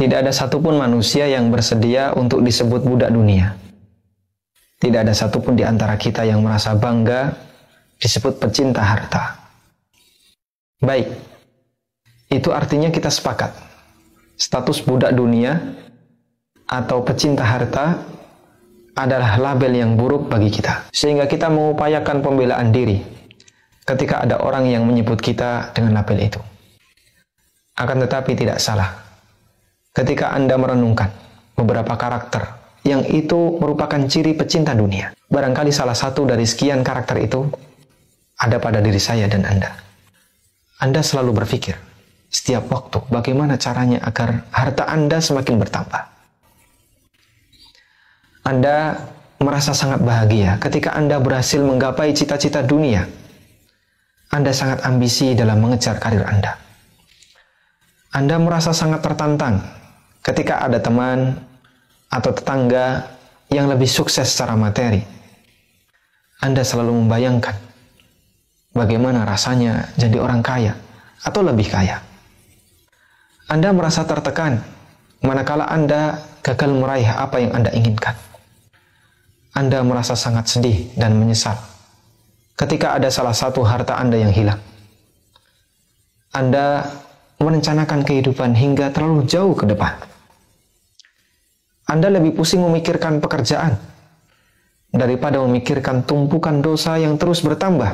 Tidak ada satupun manusia yang bersedia untuk disebut budak dunia. Tidak ada satupun di antara kita yang merasa bangga disebut pecinta harta. Baik, itu artinya kita sepakat. Status budak dunia atau pecinta harta adalah label yang buruk bagi kita. Sehingga kita mengupayakan pembelaan diri ketika ada orang yang menyebut kita dengan label itu. Akan tetapi tidak salah ketika Anda merenungkan beberapa karakter yang itu merupakan ciri pecinta dunia. Barangkali salah satu dari sekian karakter itu ada pada diri saya dan Anda. Anda selalu berpikir setiap waktu bagaimana caranya agar harta Anda semakin bertambah. Anda merasa sangat bahagia ketika Anda berhasil menggapai cita-cita dunia. Anda sangat ambisi dalam mengejar karir Anda. Anda merasa sangat tertantang ketika ada teman atau tetangga yang lebih sukses secara materi. Anda selalu membayangkan bagaimana rasanya jadi orang kaya atau lebih kaya. Anda merasa tertekan manakala Anda gagal meraih apa yang Anda inginkan. Anda merasa sangat sedih dan menyesal ketika ada salah satu harta Anda yang hilang. Anda merencanakan kehidupan hingga terlalu jauh ke depan. Anda lebih pusing memikirkan pekerjaan daripada memikirkan tumpukan dosa yang terus bertambah.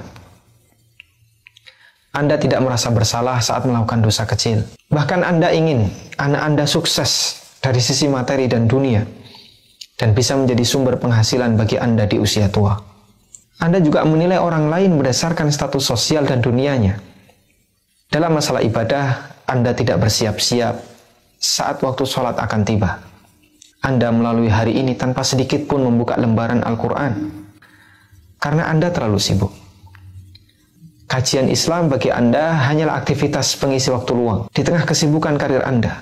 Anda tidak merasa bersalah saat melakukan dosa kecil. Bahkan Anda ingin anak Anda sukses dari sisi materi dan dunia dan bisa menjadi sumber penghasilan bagi Anda di usia tua. Anda juga menilai orang lain berdasarkan status sosial dan dunianya. Dalam masalah ibadah, Anda tidak bersiap-siap saat waktu sholat akan tiba. Anda melalui hari ini tanpa sedikit pun membuka lembaran Al-Quran karena Anda terlalu sibuk. Kajian Islam bagi Anda hanyalah aktivitas pengisi waktu luang di tengah kesibukan karir Anda.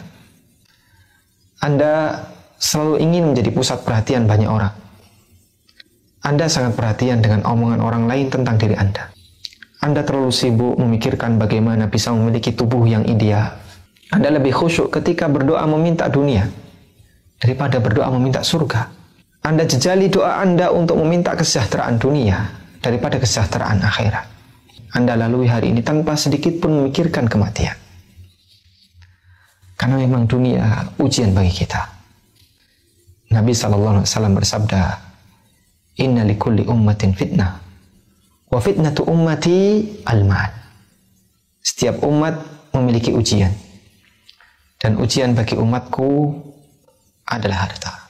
Anda selalu ingin menjadi pusat perhatian banyak orang. Anda sangat perhatian dengan omongan orang lain tentang diri Anda. Anda terlalu sibuk memikirkan bagaimana bisa memiliki tubuh yang ideal. Anda lebih khusyuk ketika berdoa meminta dunia daripada berdoa meminta surga. Anda jejali doa Anda untuk meminta kesejahteraan dunia daripada kesejahteraan akhirat. Anda lalui hari ini tanpa sedikit pun memikirkan kematian. Karena memang dunia ujian bagi kita. Nabi SAW bersabda, "Inna likulli ummatin fitnah, wa fitnatu ummati al-mal." Setiap umat memiliki ujian. Dan ujian bagi umatku adalah harta.